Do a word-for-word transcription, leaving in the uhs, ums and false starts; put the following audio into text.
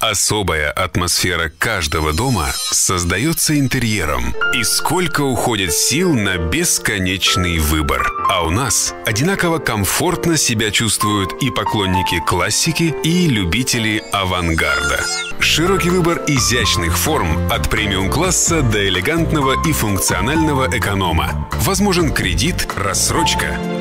Особая атмосфера каждого дома создается интерьером. И сколько уходит сил на бесконечный выбор. А у нас одинаково комфортно себя чувствуют и поклонники классики, и любители авангарда. Широкий выбор изящных форм от премиум-класса до элегантного и функционального эконома. Возможен кредит, рассрочка